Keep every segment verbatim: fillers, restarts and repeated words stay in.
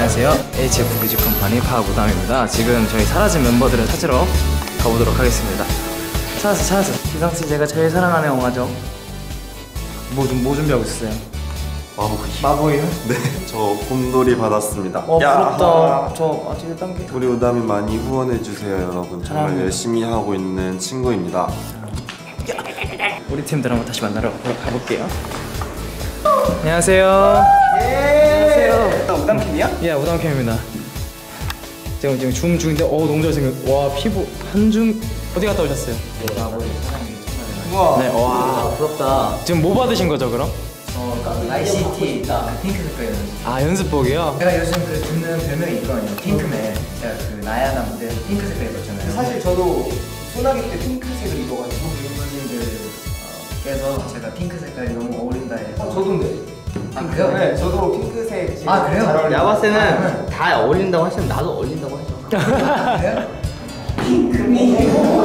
안녕하세요. 에이치에프 뮤직컴퍼니 파워부담입니다. 지금 저희 사라진 멤버들을 찾으러 가보도록 하겠습니다. 찾았어 찾았어. 기상씨 제가 제일 사랑하는 영화죠. 뭐, 좀, 뭐 준비하고 있어요? 마보이. 마보이요? 네, 저 곰돌이 받았습니다. 어 부럽다. 저 아직 일 단계. 우리 우담이 많이 후원해주세요 여러분. 정말 사랑합니다. 열심히 하고 있는 친구입니다. 우리 팀들 한번 다시 만나러 가볼게요. 안녕하세요. 안녕하세요. 나 우담캠이야? 예, 우담캠입니다. 지금 지금 줌 중인데, 어 너무 잘생겼. 와 피부 한줌. 어디 갔다 오셨어요? 우와. 네, 와 아, 부럽다. 지금 뭐 받으신 거죠 그럼? 어, 아이시티 딱 그 핑크 색깔이요. 아 연습복이요? 제가 요즘 그 듣는 별명이 있거든요. 핑크맨. 제가 그 나야나 무대 핑크 색깔 입었잖아요. 사실 저도 소나기 때 핑크색을 입어가지고 멤버님들께서 제가 핑크 색깔이 너무 어울린다 해서. 저도인데. 아 그래요? 네, 저도 핑크색. 아, 그래요? 잘 어울려요. 내가 봤을 때는 다 어울린다고 하시면 나도 어울린다고 하죠. 그래요? 핑크미.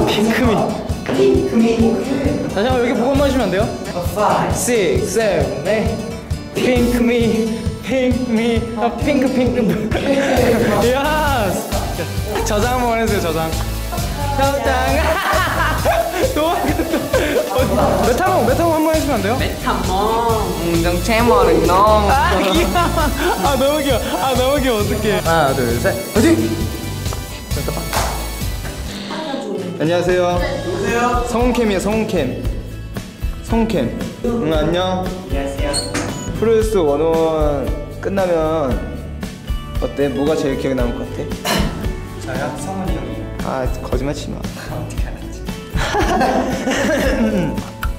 다시 한번 여기 보고 한번 해주면 안 돼요? five, six, seven, eight. 핑크미, 핑크미, 아 핑크 핑크. 예스. 저장 한번 해주세요 저장. 저장. 너무 메타몽 메타몽 한번 해주면 안 돼요? 메타몽 정체모를 너무 아 귀여워. 아 너무 귀여워. 아 너무 귀여워. 어떡해. 하나 둘 셋. 어디? 잠깐만. 안녕하세요. 안녕하세요. 성훈캠이에요. 성훈캠. 성캠. 응 안녕. 안녕하세요. 프로듀스 원원 끝나면 어때? 뭐가 제일 기억에 남을 것 같아? 저요? 성훈이 형이요. 아 거짓말 치지 마. 어떻게 알았지?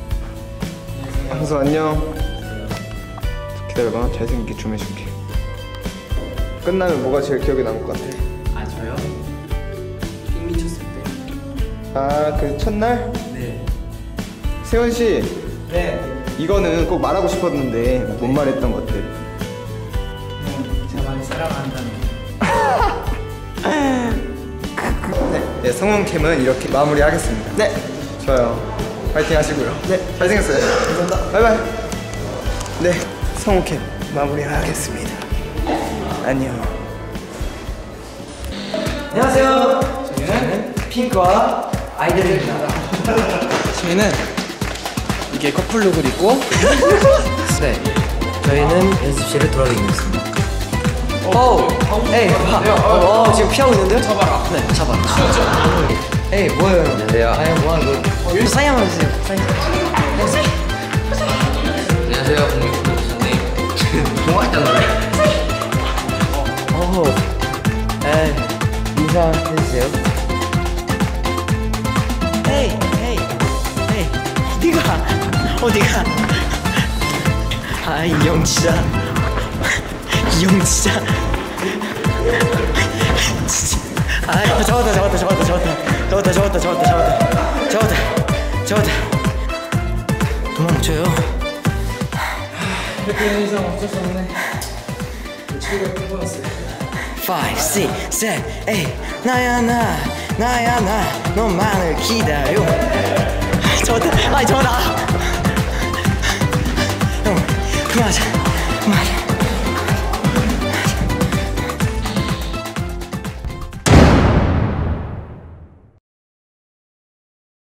항수 안녕. 기다려봐. 잘생기게 좀 해줄게. 끝나면 뭐가 제일 기억에 남을 것 같아? 아 저요? 핑 미쳤을 때. 아 그 첫날? 네. 세원 씨 네. 이거는 꼭 말하고 싶었는데 못 말했던 것들. 제가 많이 사랑한다는. 네, 네 성훈캠은 이렇게 마무리하겠습니다. 네, 좋아요. 파이팅 하시고요. 네, 잘생겼어요. 감사합니다. 바이바이. 네, 성훈캠 마무리하겠습니다. 안녕. 안녕하세요. 저희는 핑크와 아이들입니다. 저희는 이게 커플룩을 입고 네. 저희는 연습실을 돌아다니겠습니다. 오! 에이, 봐. 어, 어, 지금 피하고 있는데요? 잡아라. 네, 잡아라. 에이, 뭐예요? 안녕하세요. 아니, 뭐 하는 거? 사인 한번 해주세요. 사인. 안녕하세요 공익 교수님. 동화장 노래. 오. 에이, 인사해주세요. 에이, 에이, 에이. 어디가? 어디가? 아, 이 형 진짜. 이 형 진짜. 진짜. 아, 잡았다, 잡았다, 잡았다, 잡았다. 잡았다, 잡았다, 잡았다, 잡았다. 잡았다, 잡았다. 도망쳐요. 이렇게 되는 이상 어쩔 수 없네. 치료가 끝났어요. five, six, seven, eight. 나야 나, 나야 나, 너만을 기다려.